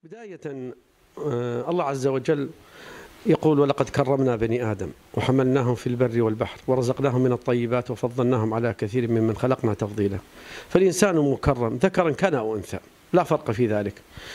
بداية الله عز وجل يقول: ولقد كرمنا بني آدم وحملناهم في البر والبحر ورزقناهم من الطيبات وفضلناهم على كثير ممن خلقنا تفضيلا. فالإنسان مكرم ذكرا كان أو أنثى، لا فرق في ذلك.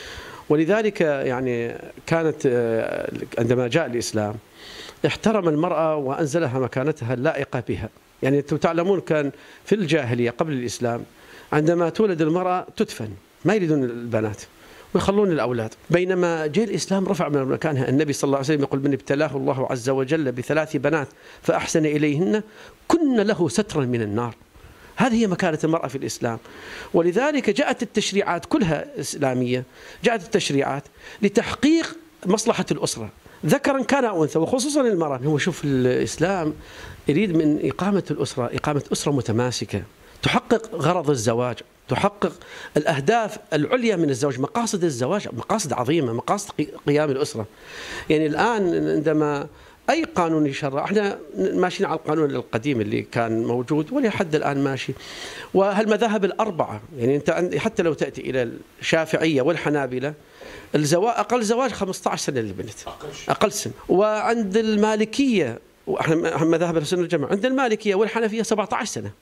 ولذلك يعني كانت عندما جاء الإسلام احترم المرأة وأنزلها مكانتها اللائقة بها. يعني أنتم تعلمون كان في الجاهلية قبل الإسلام عندما تولد المرأة تدفن، ما يريدون البنات ويخلون الأولاد، بينما جاء الإسلام رفع من مكانها. النبي صلى الله عليه وسلم يقول: من ابتلاه الله عز وجل ب3 بنات فأحسن إليهن كن له سترا من النار. هذه هي مكانة المرأة في الإسلام. ولذلك جاءت التشريعات كلها إسلامية، جاءت التشريعات لتحقيق مصلحة الأسرة ذكرا كان أو أنثى، وخصوصا المرأة. هو شوف الإسلام يريد من إقامة الأسرة إقامة أسرة متماسكة تحقق غرض الزواج، تحقق الأهداف العليا من الزواج، مقاصد الزواج مقاصد عظيمة، مقاصد قيام الأسرة. يعني الآن عندما أي قانون يشرع، احنا ماشيين على القانون القديم اللي كان موجود ولحد الآن ماشي. وهالمذاهب الأربعة، يعني أنت حتى لو تأتي إلى الشافعية والحنابلة أقل زواج 15 سنة للبنت، أقل سن. وعند المالكية، واحنا مذاهب السنة والجماعة، عند المالكية والحنفية 17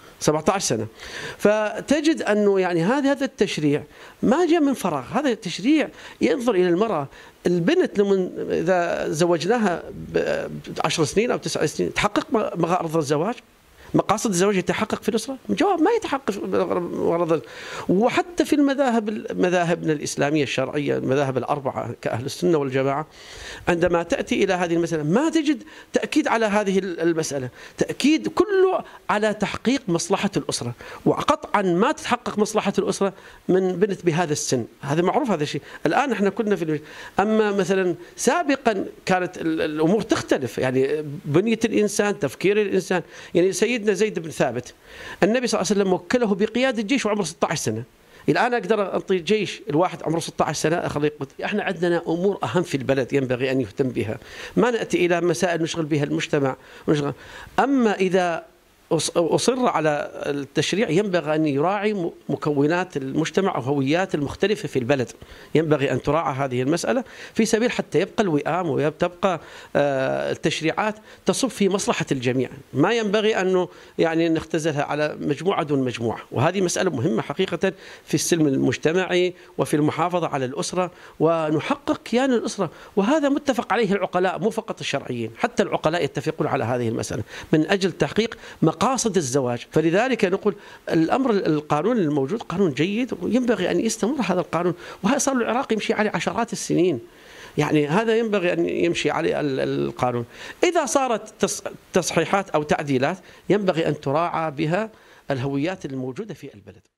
سنة. فتجد أنه يعني هذا التشريع ما جاء من فراغ، هذا التشريع ينظر إلى المرأة. البنت إذا زوجناها ب10 سنين أو 9 سنين تحقق مغرض الزواج، مقاصد الزواج يتحقق في الأسرة؟ الجواب ما يتحقق مغرض. وحتى في مذاهبنا الإسلامية الشرعية، المذاهب الأربعة كأهل السنة والجماعة، عندما تأتي إلى هذه المسألة ما تجد تأكيد على هذه المسألة، تأكيد كله على تحقيق مصلحة الأسرة. وقطعا ما تتحقق مصلحة الأسرة من بنت بهذا السن، هذا معروف هذا الشيء. الآن احنا كنا في أما مثلا سابقا كانت الأمور تختلف، يعني بنية الإنسان، تفكير الإنسان. يعني سيدنا زيد بن ثابت النبي صلى الله عليه وسلم وكله بقيادة الجيش وعمره 16 سنة. الآن أقدر أعطي جيش الواحد عمره 16 سنة أخليه يقود. احنا عندنا أمور أهم في البلد ينبغي أن يهتم بها، ما نأتي إلى مسائل نشغل بها المجتمع. أما إذا أصر على التشريع ينبغي أن يراعي مكونات المجتمع وهويات المختلفة في البلد، ينبغي أن تراعى هذه المسألة في سبيل حتى يبقى الوئام وتبقى التشريعات تصب في مصلحة الجميع. ما ينبغي أنه يعني نختزلها على مجموعة دون مجموعة. وهذه مسألة مهمة حقيقة في السلم المجتمعي وفي المحافظة على الأسرة ونحقق كيان الأسرة. وهذا متفق عليه العقلاء، مو فقط الشرعيين، حتى العقلاء يتفقون على هذه المسألة من أجل تحقيق مقاصد الزواج. فلذلك نقول القانون الموجود قانون جيد وينبغي أن يستمر هذا القانون. وهذا صار العراق يمشي عليه عشرات السنين، يعني هذا ينبغي أن يمشي عليه القانون. إذا صارت تصحيحات أو تعديلات ينبغي أن تراعى بها الهويات الموجودة في البلد.